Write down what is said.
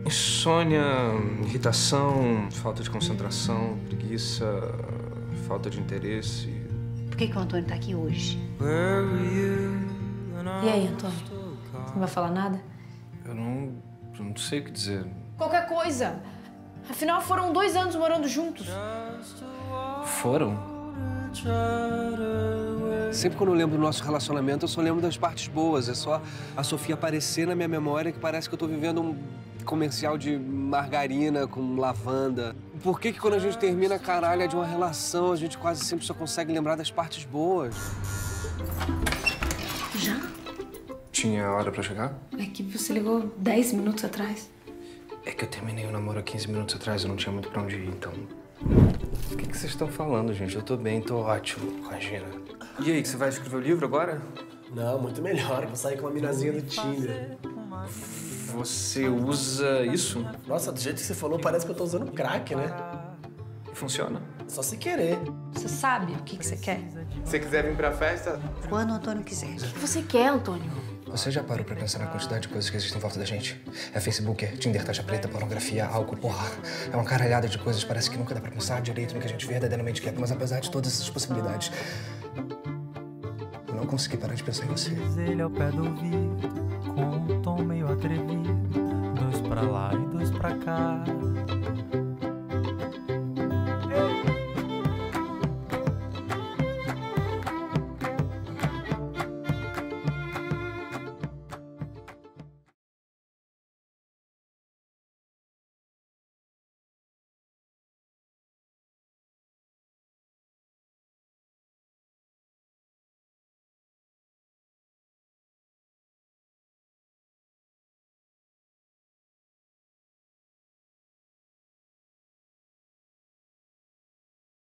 Insônia, irritação, falta de concentração, preguiça, falta de interesse. Por que o Antônio tá aqui hoje? E aí, Antônio? Você não vai falar nada? Eu não sei o que dizer. Qualquer coisa. Afinal, foram 2 anos morando juntos. Foram? Sempre quando eu lembro do nosso relacionamento, eu só lembro das partes boas. É só a Sofia aparecer na minha memória que parece que eu tô vivendo um comercial de margarina com lavanda. Por que quando a gente termina a caralha de uma relação, a gente quase sempre só consegue lembrar das partes boas? Já? Tinha hora pra chegar? É que você ligou 10 minutos atrás. É que eu terminei o namoro há 15 minutos atrás, eu não tinha muito pra onde ir, então... O que vocês estão falando, gente? Eu tô bem, tô ótimo com a Gina. E aí, você vai escrever o livro agora? Não, muito melhor. Vou sair com uma minazinha do Tinder. Você usa isso? Nossa, do jeito que você falou, parece que eu tô usando crack, né? Funciona? Só se querer. Você sabe o que você quer? Se você quiser vir pra festa... Quando o Antônio quiser. O que você quer, Antônio? Você já parou pra pensar na quantidade de coisas que existem em volta da gente? É Facebook, é Tinder, taxa preta, pornografia, álcool, porra. É uma caralhada de coisas, parece que nunca dá pra pensar direito no que a gente verdadeiramente quer. Mas apesar de todas essas possibilidades, eu não consegui parar de pensar em você. Ele ao pé do ouvido, com um tom meio atrevido, 2 pra lá e 2 pra cá.